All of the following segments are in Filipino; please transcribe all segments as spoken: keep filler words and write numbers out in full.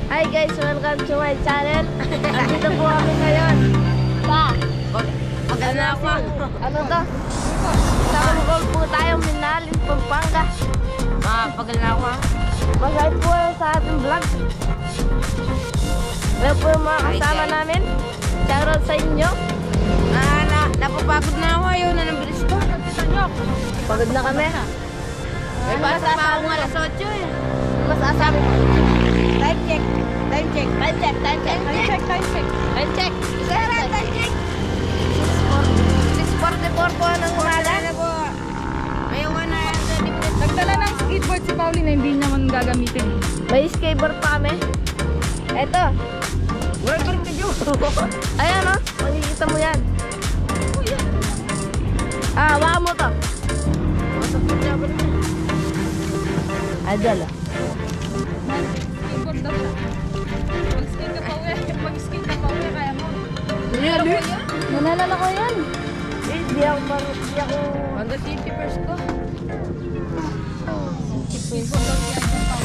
Hi guys, welcome to my channel. Andito po kami ngayon. Pa, Ano na ako? ano to? Sa Bugol po tayo, Minalin, Pampanga. Makapagal na ako. Mag-hi po sa ating vlog. Ayan po yung mga kasama Hi, namin. Shoutout sa inyo. Ah, na, napapagod na ako. Ayaw na ng bilis ko. Pagod na kami. May basa pa akong alas otso eh. Mas asabi mo. Time check. Time check. Time check, time check. Time check. Time check. Time check. Sir, time check. six forty-four po ng umaga. Ano po? Ayaw ka na. Nagdala ng skateboard si Pauline na hindi naman gagamitin. May skateboard pa kami. Eto. Welcome to you. Ayan o. Makikita mo yan. Ah, hawakan mo to. Adal ah. Skateboard daw siya. Mag-skate ka pa uwi. Mag-skate ka pa uwi. Kaya mo. Really? Nalala ko yan. Eh, di ako marunong. Di ako... Honda City first ko. Skateboard daw siya.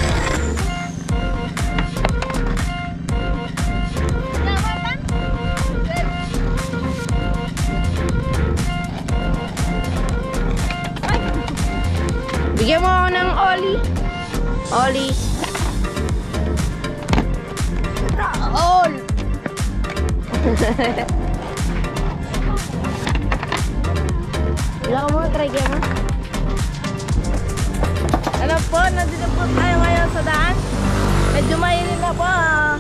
Bigyan mo ako ng Oli. Oli. All. Wala ka mo, try kaya mo. Ano po, nandito po tayo ngayon sa daan. Medyo mainit na po ah.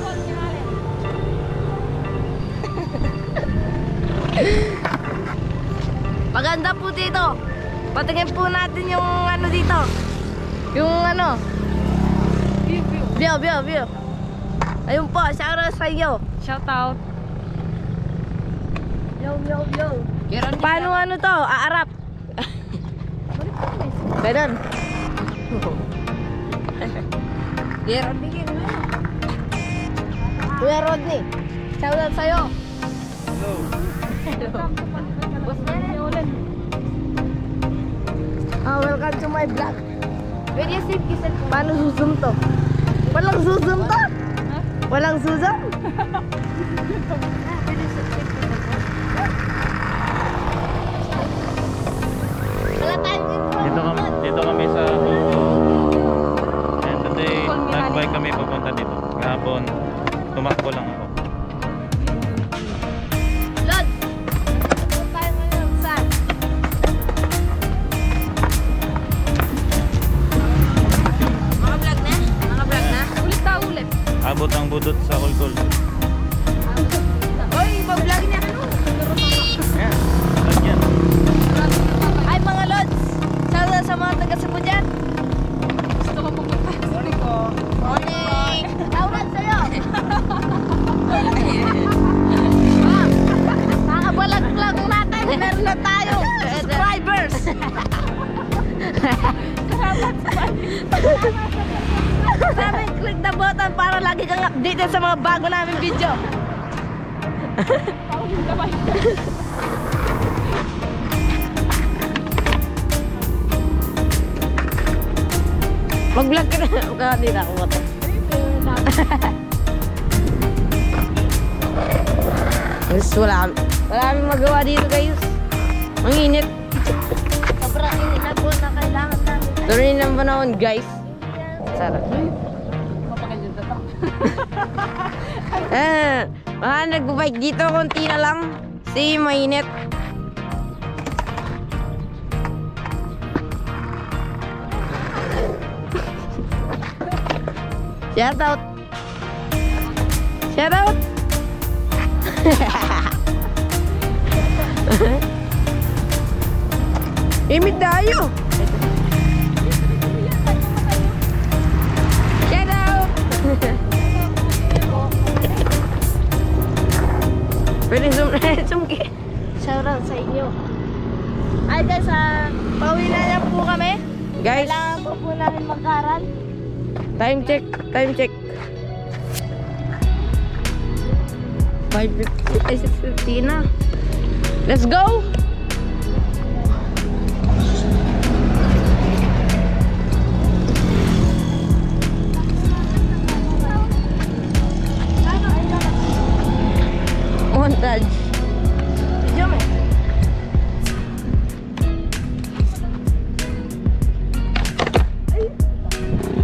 Maganda po dito. Patingin po natin yung ano dito. Yung ano. View, view, view. Ayun po, shoutout sa iyo. Shout out. Yo, yo, yo. Meron Paano ano to? Aarap. Ganun. Meron bigyan mo. Kuya Rodney, shoutout sa'yo. Ah, welcome to my vlog. Pwede save kisan ko. Paano susum to? Walang susum to? Walang susum? Wala tayong info. Dito kami, dito kami sa and today nag-bike kami papunta dito. Kahapon tumakbo lang ako. Lod, dito tayo ngayon sa Mga vlog na? Mga vlog na? Ulit ta ulit. Abot ang budot sa Kulkul. Oy, iba-vlog niya. Ayan, lagyan. ay mga Lods. Shoutout sa mga taga Cebu dyan. Gusto ko pupunta. Sorry po. Morning. Shoutout sa'yo. Ah, kakabalag lang natin. Meron na tayong subscribers. Sabi, click the button para lagi kang updated sa mga bago namin video. Pauline ka ba? Mag-vlog ka na. Huwag hindi na ako mato. Guys, wala, wala kaming magawa dito guys. Ang init. Sobrang init na po na kailangan namin. Tuloy ng panahon, guys. Sarap. Mapaganyan na to. Ah, mga nag-bike dito, konti na lang. Kasi mainit. Shout out. Shout out. Imit tayo. Shout out. Pwede zoom zoom ki. Shoutout sa inyo. Ay guys, ah, pauwi na lang po kami. Guys, Kailangan po po namin mag-aral. time check, time check. five fifty, ay six fifty na. Let's go!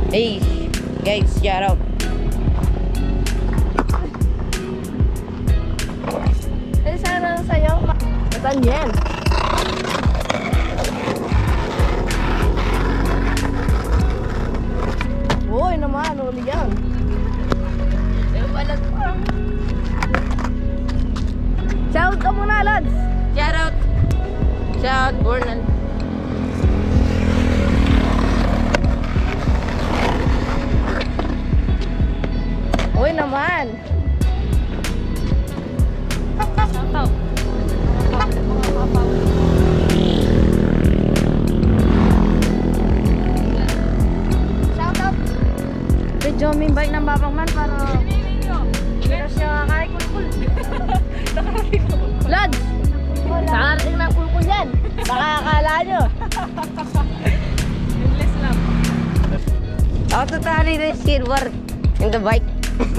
Hey, guys, shout out. Eh, sana sa'yo. Matan yan. Uy naman, uli yan. Eh, balat pa. Shout ka muna, lads. Shout out. Shout out, Bornal. Uy naman. Shout out. Mga papaw. Shout out. Kay Joming Bay ng Babangman para pero siya kay kulkul. Lads. Nakarating ng kulkul yan. Baka akala nyo. English lang. Ako totally the skateboard in the bike.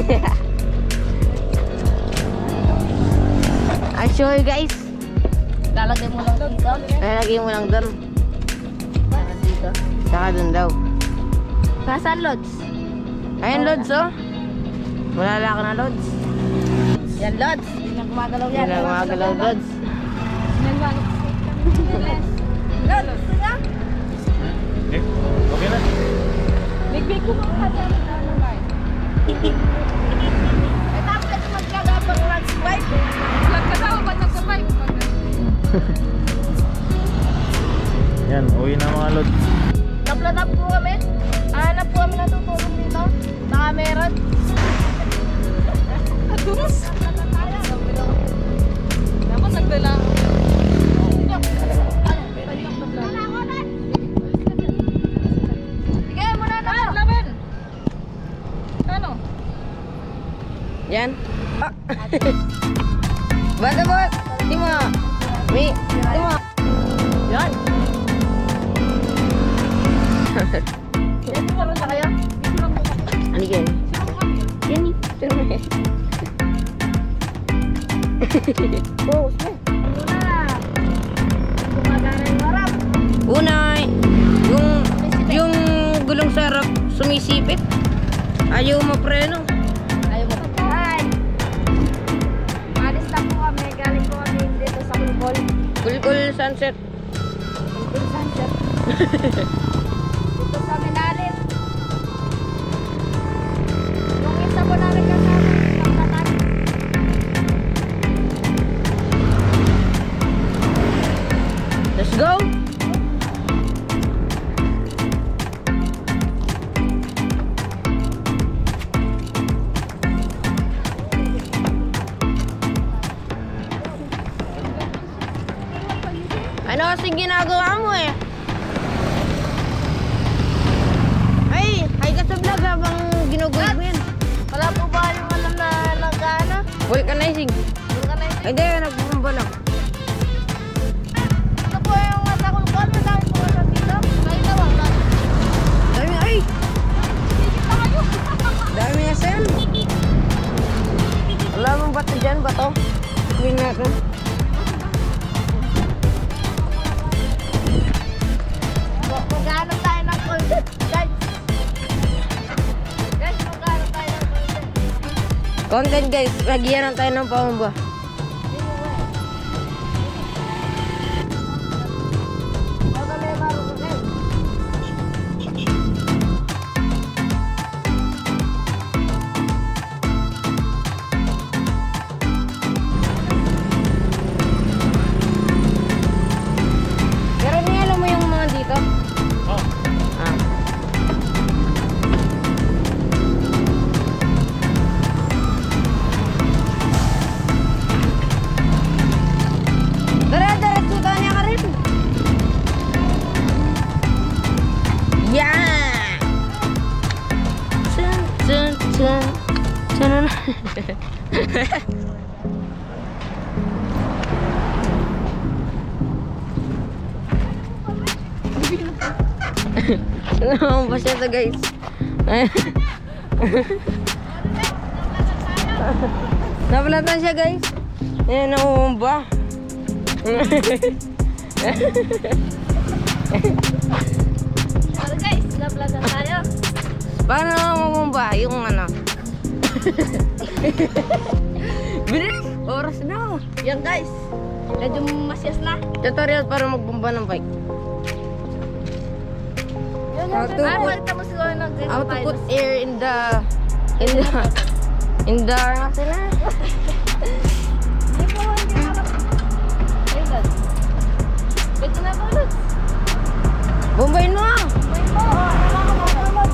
I'll show you guys. Lalagay mo lang dito. Lalagay mo lang doon. Para dito. Saka doon daw. Nasaan, Lods? Ayun, Lods, oh. Wala ka na, Lods. Yan, Lods. Hindi na gumagalaw yan. Wala gumagalaw, Lods. Nagwalok English. Lods, nga? Eh, okay na. Ligbig ko mga hadyan na naman. Eh, tapos magkagabang Lods bike. Vlog ka daw, ba't nagka-bike? Yan, uwi na mga lods. Naplatap po kami. Hanap po kami natutulog dito. Baka meron. Adungs. Dapat nagdala. Sige, muna na. Ah, laban. Ano? Yan. Ah. Bata bot. Di mo. Mi. Di mo. Yan. Yan, meron na kayo? Ano yan? Yan eh. Pero mo eh. Boss, eh. Muna. Gumagana yung harap. Una, yung, yung gulong sarap sumisipit. Ayaw mapreno. Ayaw mo. Hi. Alis na po kami. Galing po kami dito sa Kulkol. Kulkul sunset. Kulkol Sunset. Dito sa Minalit. Yung isa po namin kasama. Isang katat. Let's go. Ano kasi ginagawa mo eh? Ay, hay ka sa vlog habang ginugulit mo yan. Wala po ba yung alam na nag-ano? Vulcanizing. Vulcanizing? Ay, hindi, nagpumba lang. Ito po yung nasa Kulkol. Madami po nasa dito. Ngayon na wala. Dami, ay! Dami nga sa'yo. Wala mong bato dyan, bato. Tingin natin. Maghanap tayo ng content, guys. Guys, maghanap tayo ng content. Content guys, lagyan tayo ng pangamba. Bago na yung marunong guys. Pero niya alam mo yung mga dito? Oh, Ah. Tara, diretso tayo niya ka rin. Yeah! Tsun, tsun, tsun. Tsun. Ano ba siya to guys? Nabalatan siya guys. Ayan, naumba. Pero guys, naplagan tayo. Paano mamumba? Yung ano? Bilis! Oras na. Yan guys. Medyo masyas na. Tutorial para magbomba ng bike. How to Ah, put, balita mo siguro ng green how to put air in the in the in the nga sila. Hindi po, hindi na alam. Ayun, Lods. Pwede na po, Lods. Bombayin mo! May po. Kailangan mo po, Lods.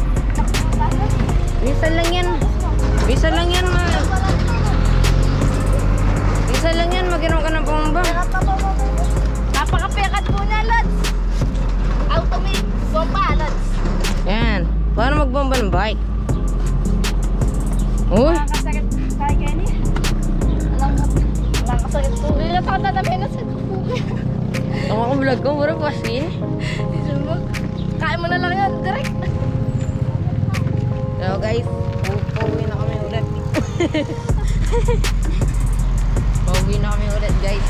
Bisa lang yan. Bisa lang yan. Ma. Bisa lang yan. Magkaroon ka ng bomba. Napakapekat po niya, Lods. Automate. Bomba, Lods. Yan. Paano magbomba ng bike? Uy! Nakakasakit tayo, Kenny. Alam mo, nakakasakit po. Hindi na tayo tatamin na sa kukuha. Tama ko vlog ko. Mura pa siya. Kain mo na lang yan, direct. So guys, pauwi na kami ulit. Pauwi na kami ulit guys.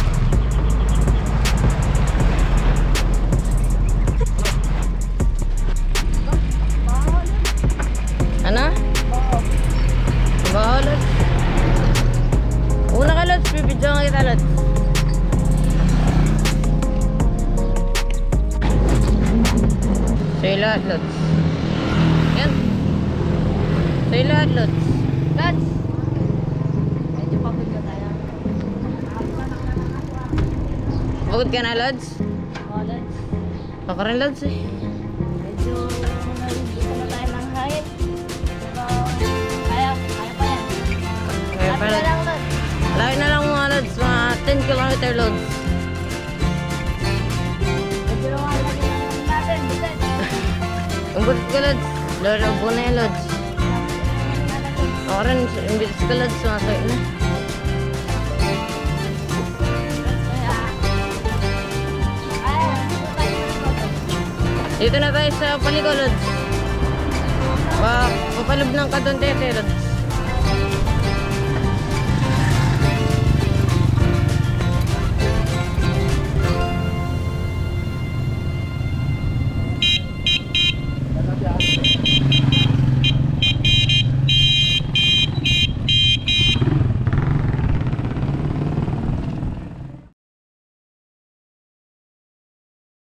Ano? Baho, Lods. Una ka, Lods. Bibidyo nga kita, Lods. Sa'yo lahat, Lods. Yan. Sa'yo lahat, Lods. Lods. Medyo pagod na tayo. Pagod ka na, Lods? Oh, Lods. Ako rin, Lods eh. Medyo nalilito na tayo ng height. Pero, kaya, kaya pa yan. Kaya Sabi pa, na Lods. lang, Lods. Layo na lang mga, Lods. Mga ten kilometer, Lods. Medyo lang ang lagi naman natin. Bitin. Ang butit ka, Lods. Lorabo na yan, Lods. Ako rin, ang bilis ka, Lods. Sumasakit na. Dito na tayo sa paliko, Lods. Pa, papalub ng kadon tete, Lods.